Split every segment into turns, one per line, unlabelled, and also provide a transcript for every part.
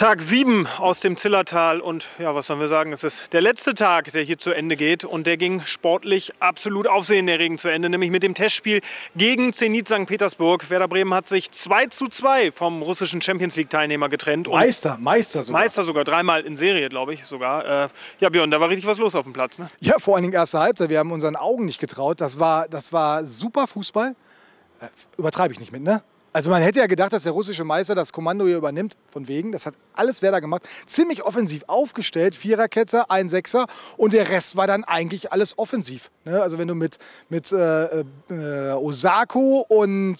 Tag 7 aus dem Zillertal und ja, was sollen wir sagen, es ist der letzte Tag, der hier zu Ende geht und der ging sportlich absolut aufsehenerregend zu Ende, nämlich mit dem Testspiel gegen Zenit St. Petersburg. Werder Bremen hat sich 2:2 vom russischen Champions-League-Teilnehmer getrennt. Und
Meister sogar.
Meister sogar, dreimal in Serie, glaube ich sogar. Ja, Björn, da war richtig was los auf dem Platz, ne?
Ja, vor allen Dingen erste Halbzeit, wir haben unseren Augen nicht getraut. Das war super Fußball. Übertreibe ich nicht mit, ne? Also man hätte ja gedacht, dass der russische Meister das Kommando hier übernimmt, von wegen. Das hat alles Werder gemacht. Ziemlich offensiv aufgestellt, Viererkette, ein Sechser und der Rest war dann eigentlich alles offensiv. Ne? Also wenn du mit Osako und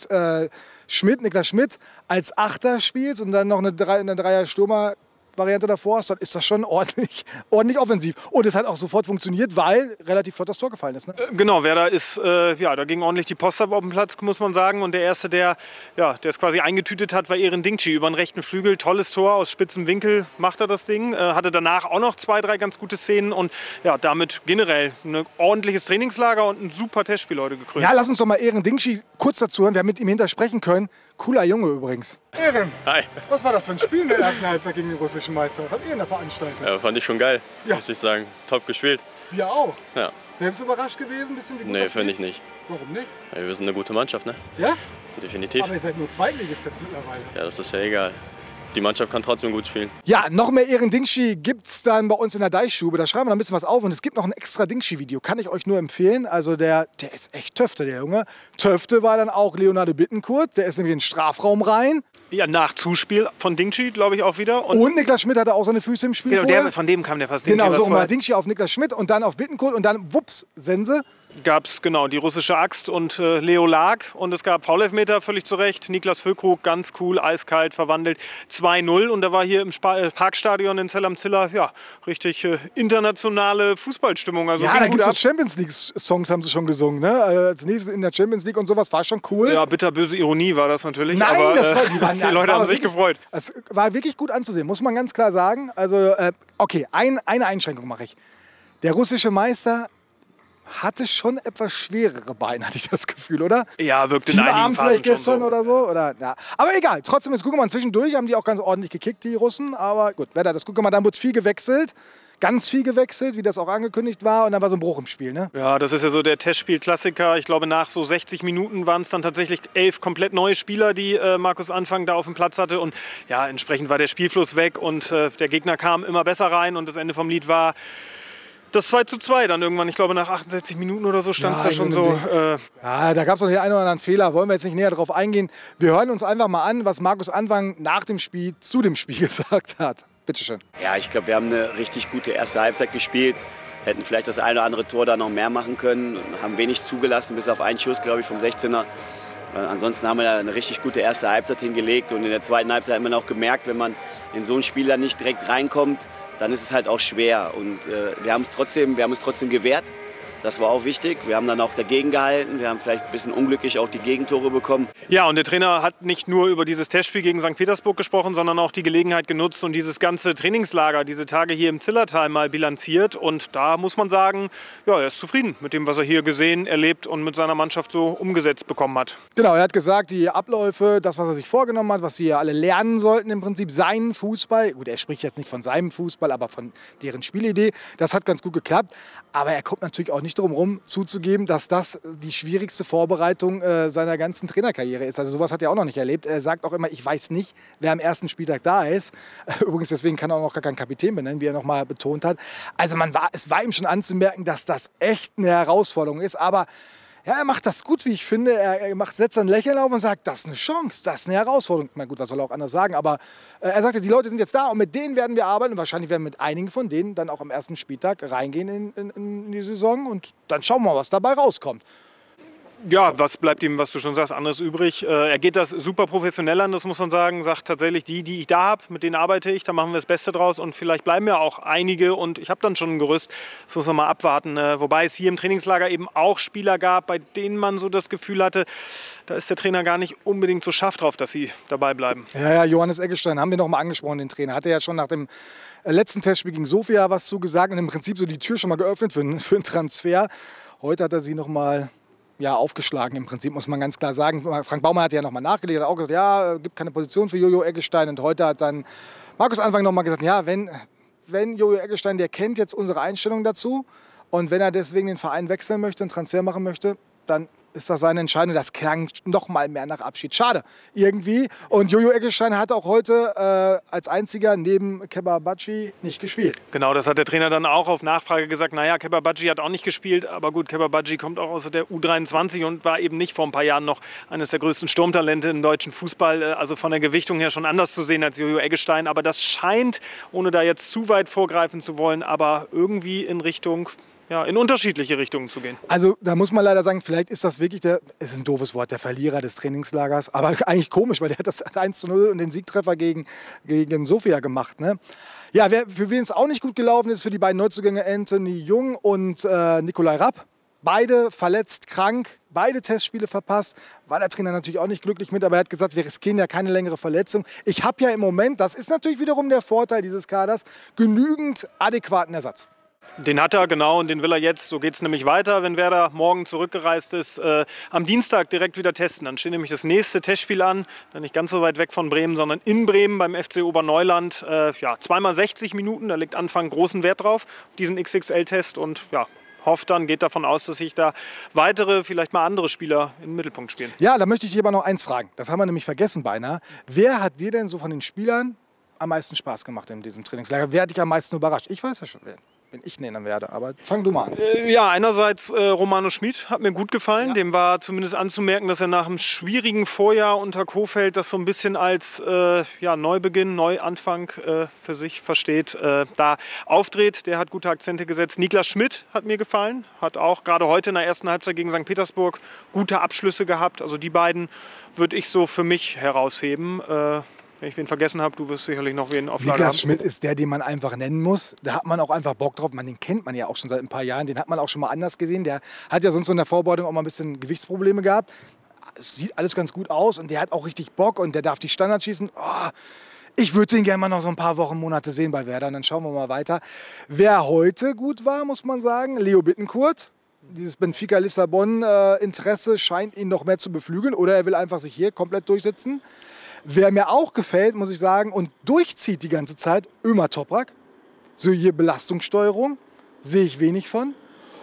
Niklas Schmidt als Achter spielst und dann noch eine Dreier-Stürmer Variante davor hast, dann ist das schon ordentlich offensiv. Und es hat auch sofort funktioniert, weil relativ flott das Tor gefallen ist. Ne?
Genau, Werder ist, da ging ordentlich die Post ab auf dem Platz, muss man sagen. Und der Erste, der es quasi eingetütet hat, war Eren Dingci über den rechten Flügel. Tolles Tor aus spitzem Winkel macht er das Ding. Hatte danach auch noch 2, 3 ganz gute Szenen. Und ja, damit generell ein ordentliches Trainingslager und ein super Testspiel heute gekrönt.
Ja, lass uns doch mal Eren Dingci kurz dazu hören. Wir haben mit ihm hintersprechen können. Cooler Junge übrigens. Eren,
hi.
Was war das für ein Spiel in der ersten Halbzeit gegen den russischen Meister? Was habt ihr denn da veranstaltet?
Ja, fand ich schon geil, muss ich sagen. Top gespielt.
Wir auch.
Ja.
Selbst überrascht gewesen, bisschen wie gut
Nee, finde ich nicht.
Warum nicht?
Ja, wir sind eine gute Mannschaft, ne?
Ja?
Definitiv.
Aber ihr seid nur Zweitligist jetzt mittlerweile.
Ja, das ist ja egal. Die Mannschaft kann trotzdem gut spielen.
Ja, noch mehr Eren Dingci gibt es dann bei uns in der Deichstube. Da schreiben wir noch ein bisschen was auf und es gibt noch ein extra Dingci-Video. Kann ich euch nur empfehlen. Also der ist echt Töfte, der Junge. Töfte war dann auch Leonardo Bittencourt. Der ist nämlich in den Strafraum rein.
Ja, nach Zuspiel von Dingci, glaube ich, auch wieder.
Und Niklas Schmidt hatte auch seine Füße im Spiel
Genau, von dem kam der Pass.
Genau, so mal Dingci auf Niklas Schmidt und dann auf Bittencourt und dann wups, Sense.
Gab es genau die russische Axt und Leo lag und es gab Foulelfmeter, völlig zu Recht. Niklas Füllkrug, ganz cool, eiskalt verwandelt, 2:0 und da war hier im Parkstadion in Zell am Ziller, ja, richtig internationale Fußballstimmung. Also
ja, da gibt es so Champions League-Songs, haben sie schon gesungen, ne? Als nächstes in der Champions League und sowas, war schon cool.
Ja, bitterböse Ironie war das natürlich.
Nein,
aber,
die
Leute haben sich gefreut.
Es war wirklich gut anzusehen, muss man ganz klar sagen. Also, okay, eine Einschränkung mache ich. Der russische Meister hatte schon etwas schwerere Beine, hatte ich das Gefühl, oder?
Ja, wirkte in einigen
Teamarm
Phasen
vielleicht gestern
so.
Oder so. Oder, ja. Aber egal, trotzdem, jetzt gucken wir mal zwischendurch, haben die auch ganz ordentlich gekickt, die Russen. Aber gut, das gucken wir mal, dann wurde viel gewechselt. Ganz viel gewechselt, wie das auch angekündigt war. Und dann war so ein Bruch im Spiel, ne?
Ja, das ist ja so der Testspiel-Klassiker. Ich glaube, nach so 60 Minuten waren es dann tatsächlich 11 komplett neue Spieler, die Markus Anfang da auf dem Platz hatte. Und ja, entsprechend war der Spielfluss weg und der Gegner kam immer besser rein. Und das Ende vom Lied war das 2:2 dann irgendwann. Ich glaube, nach 68 Minuten oder so stand es da schon so.
Ja, da gab es noch den einen oder anderen Fehler. Wollen wir jetzt nicht näher drauf eingehen. Wir hören uns einfach mal an, was Markus Anfang nach dem Spiel zu dem Spiel gesagt hat. Bitteschön.
Ja, ich glaube, wir haben eine richtig gute erste Halbzeit gespielt. Hätten vielleicht das eine oder andere Tor da noch mehr machen können. Haben wenig zugelassen, bis auf einen Schuss, glaube ich, vom 16er. Ansonsten haben wir da eine richtig gute erste Halbzeit hingelegt. Und in der zweiten Halbzeit hat man auch gemerkt, wenn man in so ein Spiel dann nicht direkt reinkommt, dann ist es halt auch schwer. Und wir haben es trotzdem gewehrt. Das war auch wichtig. Wir haben dann auch dagegen gehalten. Wir haben vielleicht ein bisschen unglücklich auch die Gegentore bekommen.
Ja, und der Trainer hat nicht nur über dieses Testspiel gegen St. Petersburg gesprochen, sondern auch die Gelegenheit genutzt und dieses ganze Trainingslager, diese Tage hier im Zillertal mal bilanziert. Und da muss man sagen, ja, er ist zufrieden mit dem, was er hier gesehen, erlebt und mit seiner Mannschaft so umgesetzt bekommen hat.
Genau, er hat gesagt, die Abläufe, das, was er sich vorgenommen hat, was sie ja alle lernen sollten im Prinzip, seinen Fußball. Gut, er spricht jetzt nicht von seinem Fußball, aber von deren Spielidee. Das hat ganz gut geklappt. Aber er kommt natürlich auch nicht drum herum zuzugeben, dass das die schwierigste Vorbereitung seiner ganzen Trainerkarriere ist. Also sowas hat er auch noch nicht erlebt. Er sagt auch immer, ich weiß nicht, wer am ersten Spieltag da ist. Übrigens, deswegen kann er auch noch gar keinen Kapitän benennen, wie er noch mal betont hat. Also es war ihm schon anzumerken, dass das echt eine Herausforderung ist. Aber ja, er macht das gut, wie ich finde. Er setzt ein Lächeln auf und sagt, das ist eine Chance, das ist eine Herausforderung. Na gut, was soll er auch anders sagen? Aber er sagte, die Leute sind jetzt da und mit denen werden wir arbeiten. Und wahrscheinlich werden wir mit einigen von denen dann auch am ersten Spieltag reingehen in die Saison. Und dann schauen wir mal, was dabei rauskommt.
Ja, was bleibt ihm, was du schon sagst, anderes übrig? Er geht das super professionell an, das muss man sagen. Sagt tatsächlich, die ich da habe, mit denen arbeite ich, da machen wir das Beste draus. Und vielleicht bleiben ja auch einige und ich habe dann schon ein Gerüst. Das muss man mal abwarten. Wobei es hier im Trainingslager eben auch Spieler gab, bei denen man so das Gefühl hatte, da ist der Trainer gar nicht unbedingt so scharf drauf, dass sie dabei bleiben.
Ja, Johannes Eggestein haben wir noch mal angesprochen, den Trainer. Hatte ja schon nach dem letzten Testspiel gegen Sofia was zugesagt und im Prinzip so die Tür schon mal geöffnet für einen Transfer. Heute hat er sie noch mal ja, aufgeschlagen im Prinzip, muss man ganz klar sagen. Frank Baumann hat ja nochmal nachgelegt, hat auch gesagt, ja, gibt keine Position für Jojo Eggestein. Und heute hat dann Markus Anfang nochmal gesagt, ja, wenn Jojo Eggestein, der kennt jetzt unsere Einstellung dazu und wenn er deswegen den Verein wechseln möchte, einen Transfer machen möchte, dann ist das seine Entscheidung. Das klang noch mal mehr nach Abschied. Schade, irgendwie. Und Jojo Eggestein hat auch heute als einziger neben Keba Badji nicht gespielt.
Genau, das hat der Trainer dann auch auf Nachfrage gesagt. Naja, Keba Badji hat auch nicht gespielt, aber gut, Keba Badji kommt auch aus der U23 und war eben nicht vor ein paar Jahren noch eines der größten Sturmtalente im deutschen Fußball. Also von der Gewichtung her schon anders zu sehen als Jojo Eggestein. Aber das scheint, ohne da jetzt zu weit vorgreifen zu wollen, aber irgendwie in Richtung... Ja, in unterschiedliche Richtungen zu gehen.
Also da muss man leider sagen, vielleicht ist das wirklich es ist ein doofes Wort, der Verlierer des Trainingslagers, aber eigentlich komisch, weil der hat das 1:0 und den Siegtreffer gegen Sofia gemacht. Ne? Ja, für wen es auch nicht gut gelaufen ist, für die beiden Neuzugänge Anthony Jung und Nikolai Rapp. Beide verletzt, krank, beide Testspiele verpasst. War der Trainer natürlich auch nicht glücklich mit, aber er hat gesagt, wir riskieren ja keine längere Verletzung. Ich habe ja im Moment, das ist natürlich wiederum der Vorteil dieses Kaders, genügend adäquaten Ersatz.
Den hat er, genau, und den will er jetzt. So geht es nämlich weiter, wenn Werder morgen zurückgereist ist. Am Dienstag direkt wieder testen. Dann steht nämlich das nächste Testspiel an. Dann nicht ganz so weit weg von Bremen, sondern in Bremen beim FC Oberneuland. Ja, zweimal 60 Minuten, da legt Anfang großen Wert drauf, auf diesen XXL-Test. Und ja, hofft dann, geht davon aus, dass sich da weitere, vielleicht mal andere Spieler im Mittelpunkt spielen.
Ja, da möchte ich dich aber noch eins fragen. Das haben wir nämlich vergessen beinahe. Wer hat dir denn so von den Spielern am meisten Spaß gemacht in diesem Trainingslager? Wer hat dich am meisten überrascht? Ich weiß ja schon, wer ich nennen werde, aber fang du mal an.
Ja, einerseits Romano Schmid hat mir gut gefallen. Ja. Dem war zumindest anzumerken, dass er nach einem schwierigen Vorjahr unter Kohfeldt das so ein bisschen als ja, Neubeginn, Neuanfang für sich versteht, da aufdreht. Der hat gute Akzente gesetzt. Niklas Schmidt hat mir gefallen. Hat auch gerade heute in der ersten Halbzeit gegen St. Petersburg gute Abschlüsse gehabt. Also die beiden würde ich so für mich herausheben. Wenn ich wen vergessen habe, du wirst sicherlich noch wen auf Lager haben.
Niklas Schmidt ist der, den man einfach nennen muss. Da hat man auch einfach Bock drauf. Den kennt man ja auch schon seit ein paar Jahren. Den hat man auch schon mal anders gesehen. Der hat ja sonst so in der Vorbereitung auch mal ein bisschen Gewichtsprobleme gehabt. Es sieht alles ganz gut aus und der hat auch richtig Bock und der darf die Standards schießen. Oh, ich würde den gerne mal noch so ein paar Wochen, Monate sehen bei Werder. Und dann schauen wir mal weiter. Wer heute gut war, muss man sagen, Leo Bittencourt. Dieses Benfica-Lissabon-Interesse scheint ihn noch mehr zu beflügeln. Oder er will einfach sich hier komplett durchsetzen. Wer mir auch gefällt, muss ich sagen, und durchzieht die ganze Zeit, Ömer Toprak. So hier Belastungssteuerung, sehe ich wenig von.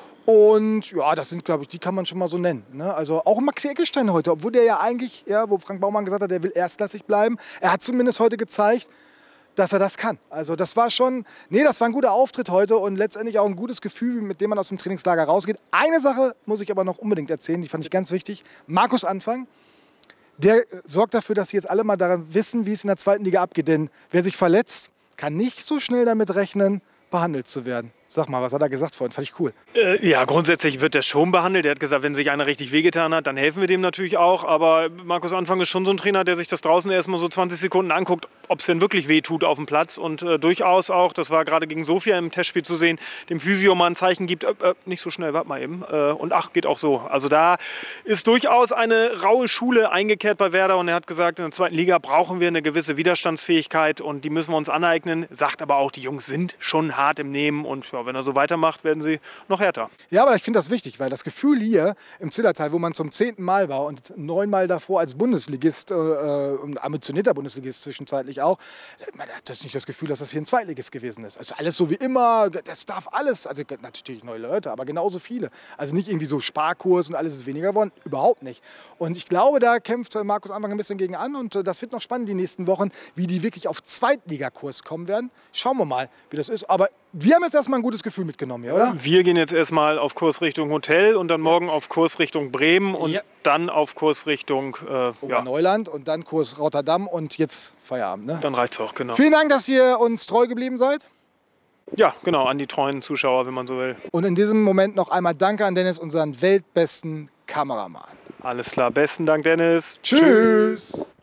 Und ja, das sind, glaube ich, die kann man schon mal so nennen. Ne? Also auch Maxi Eggestein heute, obwohl der ja eigentlich, ja, wo Frank Baumann gesagt hat, der will erstklassig bleiben. Er hat zumindest heute gezeigt, dass er das kann. Also das war schon, das war ein guter Auftritt heute und letztendlich auch ein gutes Gefühl, mit dem man aus dem Trainingslager rausgeht. Eine Sache muss ich aber noch unbedingt erzählen, die fand ich ganz wichtig. Markus Anfang. Der sorgt dafür, dass sie jetzt alle mal daran wissen, wie es in der zweiten Liga abgeht. Denn wer sich verletzt, kann nicht so schnell damit rechnen, behandelt zu werden. Sag mal, was hat er gesagt vorhin? Fand ich cool.
Ja, grundsätzlich wird der schon behandelt. Er hat gesagt, wenn sich einer richtig wehgetan hat, dann helfen wir dem natürlich auch. Aber Markus Anfang ist schon so ein Trainer, der sich das draußen erstmal so 20 Sekunden anguckt, ob es denn wirklich weh tut auf dem Platz. Und durchaus auch, das war gerade gegen Sofia im Testspiel zu sehen, dem Physio mal ein Zeichen gibt, nicht so schnell, warte mal eben. Und ach, geht auch so. Also da ist durchaus eine raue Schule eingekehrt bei Werder. Und er hat gesagt, in der zweiten Liga brauchen wir eine gewisse Widerstandsfähigkeit. Und die müssen wir uns aneignen. Sagt aber auch, die Jungs sind schon hart im Nehmen. Und ja, wenn er so weitermacht, werden sie noch härter.
Ja, aber ich finde das wichtig, weil das Gefühl hier im Zillertal, wo man zum 10. Mal war und 9 Mal davor als Bundesligist, ambitionierter Bundesligist zwischenzeitlich auch, man hat das nicht das Gefühl, dass das hier ein Zweitligist gewesen ist. Also alles so wie immer, das darf alles, also natürlich neue Leute, aber genauso viele. Also nicht irgendwie so Sparkurs und alles ist weniger geworden, überhaupt nicht. Und ich glaube, da kämpft Markus Anfang ein bisschen gegen an und das wird noch spannend die nächsten Wochen, wie die wirklich auf Zweitligakurs kommen werden. Schauen wir mal, wie das ist. Aber wir haben jetzt erstmal ein gutes Gefühl mitgenommen hier, oder?
Wir gehen jetzt erstmal auf Kurs Richtung Hotel und dann morgen auf Kurs Richtung Bremen und dann auf Kurs Richtung
Oberneuland und dann Kurs Rotterdam und jetzt Feierabend. Ne?
Dann reicht's auch, genau.
Vielen Dank, dass ihr uns treu geblieben seid.
Ja, genau, an die treuen Zuschauer, wenn man so will.
Und in diesem Moment noch einmal Danke an Dennis, unseren weltbesten Kameramann.
Alles klar, besten Dank, Dennis.
Tschüss.